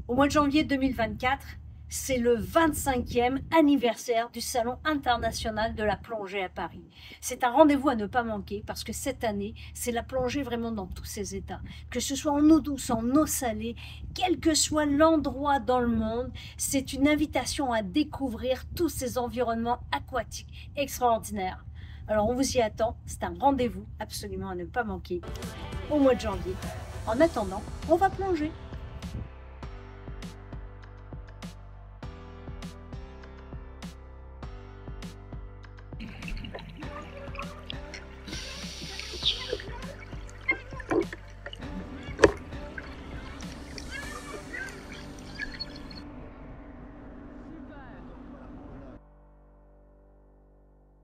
Au mois de janvier 2024, c'est le 25e anniversaire du Salon international de la plongée à Paris. C'est un rendez-vous à ne pas manquer parce que cette année, c'est la plongée vraiment dans tous ses états. Que ce soit en eau douce, en eau salée, quel que soit l'endroit dans le monde, c'est une invitation à découvrir tous ces environnements aquatiques extraordinaires. Alors on vous y attend, c'est un rendez-vous absolument à ne pas manquer au mois de janvier. En attendant, on va plonger.